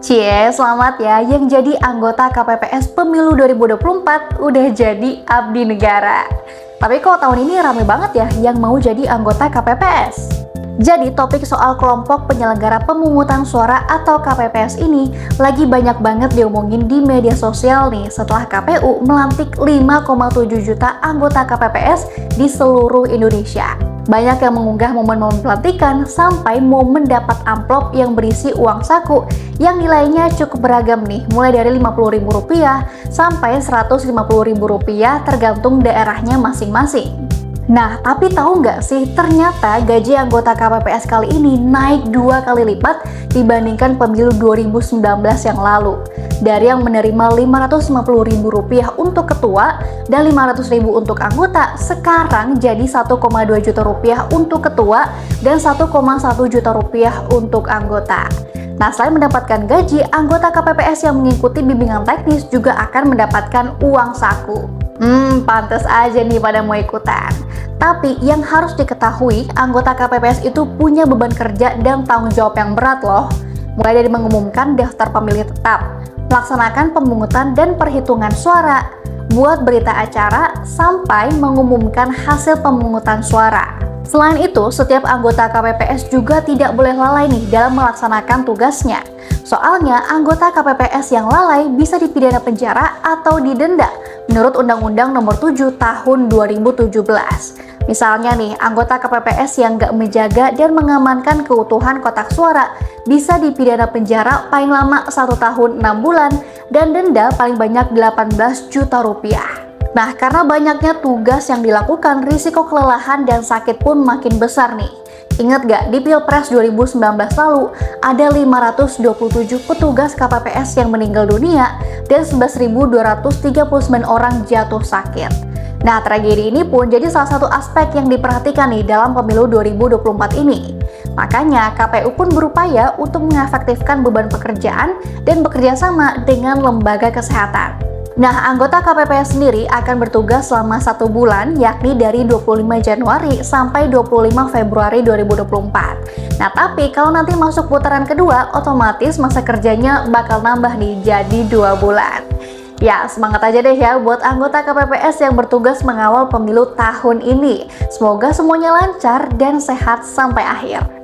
Cie, selamat ya yang jadi anggota KPPS Pemilu 2024 udah jadi abdi negara. Tapi kok tahun ini rame banget ya yang mau jadi anggota KPPS? Jadi topik soal kelompok penyelenggara pemungutan suara atau KPPS ini lagi banyak banget diomongin di media sosial nih setelah KPU melantik 5,7 juta anggota KPPS di seluruh Indonesia. Banyak yang mengunggah momen-momen pelantikan sampai momen dapat amplop yang berisi uang saku yang nilainya cukup beragam nih, mulai dari Rp50.000 sampai Rp150.000 tergantung daerahnya masing-masing. Nah, tapi tahu nggak sih, ternyata gaji anggota KPPS kali ini naik 2 kali lipat dibandingkan pemilu 2019 yang lalu. Dari yang menerima Rp550.000 untuk ketua dan Rp500.000 untuk anggota, sekarang jadi Rp1,2 juta untuk ketua dan Rp1,1 juta untuk anggota. Nah, selain mendapatkan gaji, anggota KPPS yang mengikuti bimbingan teknis juga akan mendapatkan uang saku. Pantes aja nih pada mau ikutan. Tapi yang harus diketahui, anggota KPPS itu punya beban kerja dan tanggung jawab yang berat loh. Mulai dari mengumumkan daftar pemilih tetap, melaksanakan pemungutan dan perhitungan suara, buat berita acara, sampai mengumumkan hasil pemungutan suara. Selain itu, setiap anggota KPPS juga tidak boleh lalai nih dalam melaksanakan tugasnya. Soalnya, anggota KPPS yang lalai bisa dipidana penjara atau didenda menurut Undang-Undang Nomor 7 Tahun 2017. Misalnya nih, anggota KPPS yang nggak menjaga dan mengamankan keutuhan kotak suara bisa dipidana penjara paling lama 1 tahun 6 bulan dan denda paling banyak Rp18 juta. Nah, karena banyaknya tugas yang dilakukan, risiko kelelahan dan sakit pun makin besar nih. Ingat gak, di Pilpres 2019 lalu, ada 527 petugas KPPS yang meninggal dunia dan 11.239 orang jatuh sakit. Nah, tragedi ini pun jadi salah satu aspek yang diperhatikan nih dalam pemilu 2024 ini. Makanya, KPU pun berupaya untuk mengefektifkan beban pekerjaan dan bekerja sama dengan lembaga kesehatan. Nah, anggota KPPS sendiri akan bertugas selama 1 bulan, yakni dari 25 Januari sampai 25 Februari 2024. Nah, tapi kalau nanti masuk putaran kedua, otomatis masa kerjanya bakal nambah nih, jadi 2 bulan. Ya, semangat aja deh ya buat anggota KPPS yang bertugas mengawal pemilu tahun ini. Semoga semuanya lancar dan sehat sampai akhir.